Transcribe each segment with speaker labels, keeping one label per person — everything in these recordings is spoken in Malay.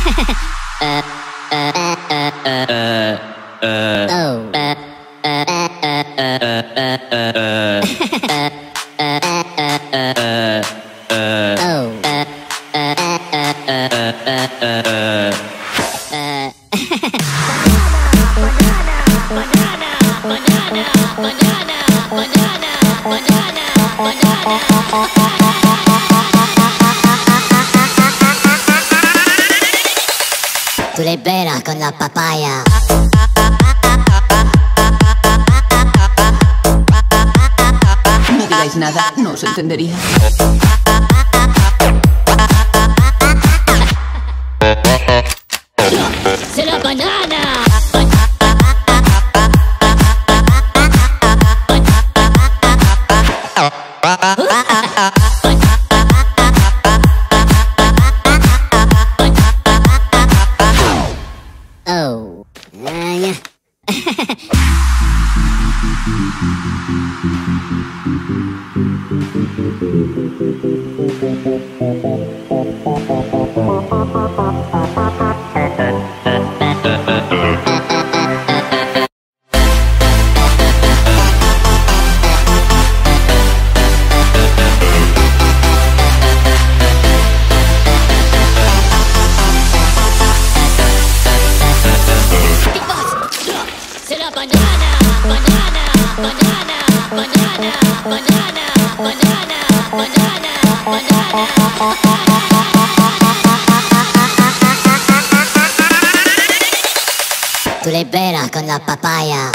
Speaker 1: Tu le veras con la papaya.
Speaker 2: No digáis nada, no os entendería.
Speaker 1: ¡C'est la banana! Oh. Yeah. C'est la banana, banana, banana, banana, banana, banana, banana, banana. Tu le veras con la papaya.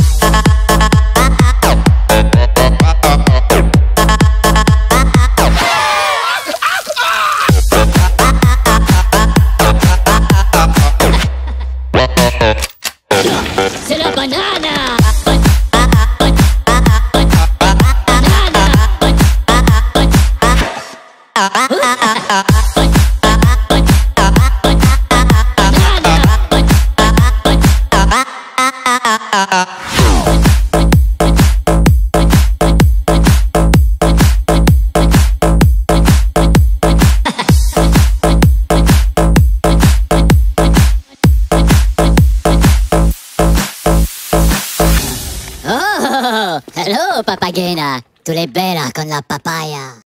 Speaker 1: C'est la banana. Oh, hello, papagena. Tu le veras con la papaya.